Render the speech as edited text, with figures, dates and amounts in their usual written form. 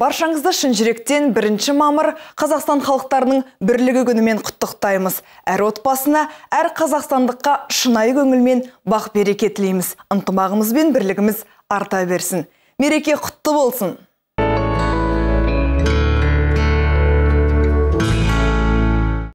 Баршаңызды шын жүректен 1 мамыр Қазақстан халықтарының бірлігі күнімен құттықтаймыз. Әр отбасына, әр қазақстандыққа шынайы көңілмен бақ-береке тілейміз. Ынтымағымыз бен бірлігіміз арта берсін. Мереке құтты болсын.